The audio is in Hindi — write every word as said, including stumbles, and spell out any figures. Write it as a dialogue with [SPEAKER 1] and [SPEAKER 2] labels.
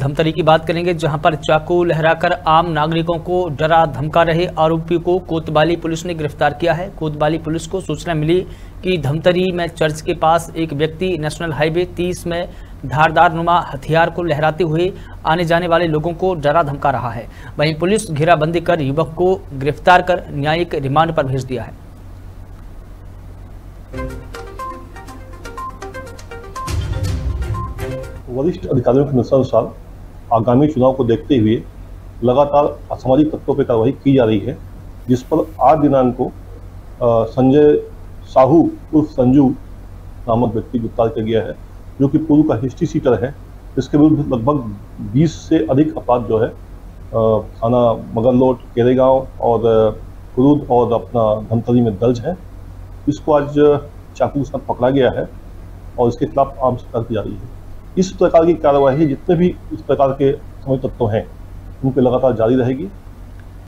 [SPEAKER 1] धमतरी की बात करेंगे, जहां पर चाकू लहराकर आम नागरिकों को डरा धमका रहे आरोपी को कोतवाली पुलिस ने गिरफ्तार किया है। कोतवाली पुलिस को सूचना मिली कि धमतरी में चर्च के पास एक व्यक्ति नेशनल हाईवे तीस में धारदार नुमा हथियार को लहराते हुए आने जाने वाले लोगों को डरा धमका रहा है। वहीं पुलिस घेराबंदी कर युवक को गिरफ्तार कर न्यायिक रिमांड पर भेज दिया है।
[SPEAKER 2] वरिष्ठ अधिकारियों के अनुसार आगामी चुनाव को देखते हुए लगातार असामाजिक तत्वों पर कार्रवाई की जा रही है, जिस पर आठ दिनांक को संजय साहू उर्फ संजू नामक व्यक्ति गिरफ्तार किया गया है, जो कि पूर्व का हिस्ट्री सीटर है। इसके विरुद्ध लगभग बीस से अधिक अपराध जो है थाना मगरलोड, केरेगांव और कुरूद और अपना धमतरी में दर्ज है। इसको आज चाकू के साथ पकड़ा गया है और इसके खिलाफ आर्म्स कार्रवाई की जा रही है। इस प्रकार की कार्यवाही जितने भी इस प्रकार के समझ तत्व हैं उन पर लगातार जारी रहेगी।